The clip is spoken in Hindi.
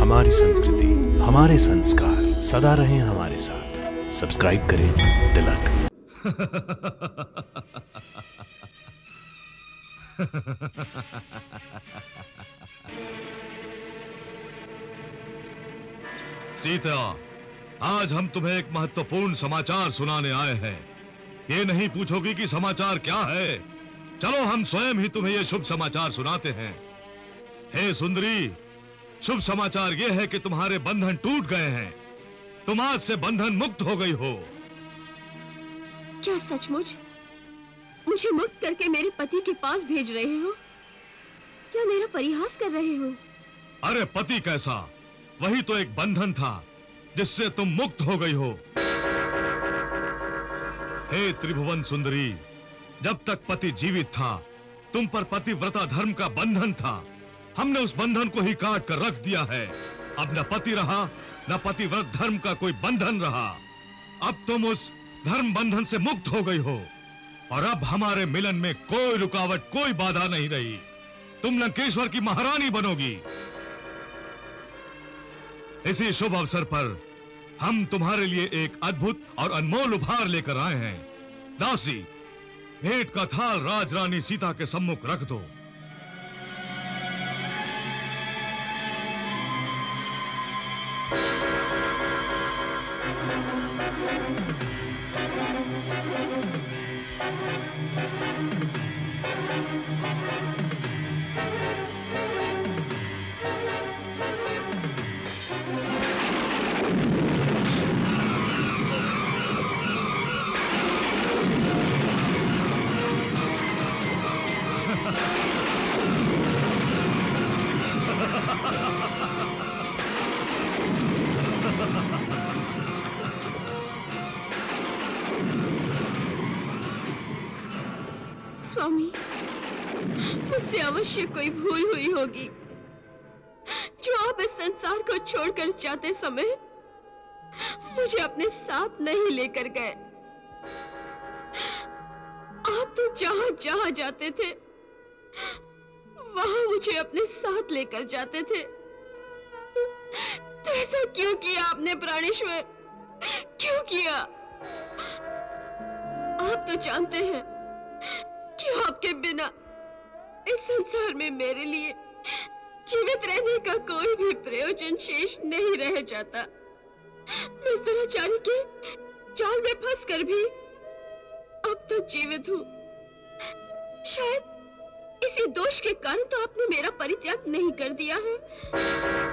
हमारी संस्कृति, हमारे संस्कार सदा रहें हमारे साथ। सब्सक्राइब करें तिलक। सीता, आज हम तुम्हें एक महत्वपूर्ण समाचार सुनाने आए हैं। ये नहीं पूछोगी कि समाचार क्या है? चलो हम स्वयं ही तुम्हें ये शुभ समाचार सुनाते हैं। हे सुंदरी, शुभ समाचार ये है कि तुम्हारे बंधन टूट गए हैं। तुम आज से बंधन मुक्त हो गई हो। क्या सचमुच मुझे मुक्त करके मेरे पति के पास भेज रहे हो? क्या मेरा परिहास कर रहे हो? अरे पति कैसा, वही तो एक बंधन था जिससे तुम मुक्त हो गई हो। हे त्रिभुवन सुंदरी, जब तक पति जीवित था तुम पर पतिव्रता धर्म का बंधन था। हमने उस बंधन को ही काट कर रख दिया है। अब न पति रहा न पतिव्रत धर्म का कोई बंधन रहा। अब तुम उस धर्म बंधन से मुक्त हो गई हो और अब हमारे मिलन में कोई रुकावट, कोई बाधा नहीं रही। तुम लंकेश्वर की महारानी बनोगी। इसी शुभ अवसर पर हम तुम्हारे लिए एक अद्भुत और अनमोल उपहार लेकर आए हैं। दासी, भेंट का थाल राजरानी सीता के सम्मुख रख दो। स्वामी, मुझसे अवश्य कोई भूल हुई होगी जो आप इस संसार को छोड़कर जाते समय मुझे अपने साथ नहीं लेकर गए। आप तो जहां जहां जाते थे वहां मुझे अपने साथ लेकर जाते थे। तो ऐसा क्यों किया आपने प्राणेश्वर? क्यों किया? आप तो जानते हैं कि आपके बिना इस संसार में मेरे लिए जीवित रहने का कोई भी प्रयोजन शेष नहीं रह जाता। मैं इस दुराचारी के जाल में फंसकर भी अब तक जीवित हूँ। शायद इसी दोष के कारण तो आपने मेरा परित्याग नहीं कर दिया है।